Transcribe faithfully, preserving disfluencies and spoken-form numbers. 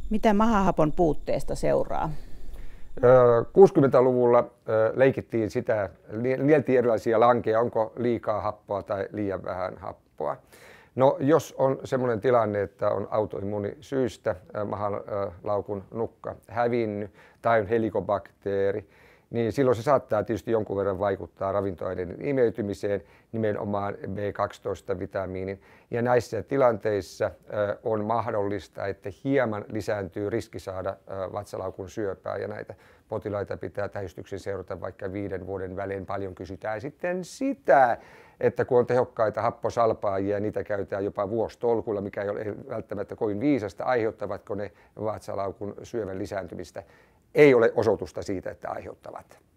Mitä mahahapon puutteesta seuraa? kuusikymmentäluvulla leikittiin sitä, nieltiin erilaisia lankeja, onko liikaa happoa tai liian vähän happoa. No, jos on sellainen tilanne, että on autoimmuunisyystä mahalaukun nukka hävinnyt tai on helikobakteeri, niin silloin se saattaa tietysti jonkun verran vaikuttaa ravintoaineiden imeytymiseen, nimenomaan B kaksitoista-vitamiinin. Ja näissä tilanteissa on mahdollista, että hieman lisääntyy riski saada vatsalaukun syöpää, ja näitä potilaita pitää tähystyksen seurata vaikka viiden vuoden välein. Paljon kysytään sitten sitä, että kun on tehokkaita happosalpaajia, niitä käytetään jopa vuositolkulla, mikä ei ole välttämättä kovin viisasta, aiheuttavatko ne vatsalaukun syövän lisääntymistä. Ei ole osoitusta siitä, että aiheuttavat.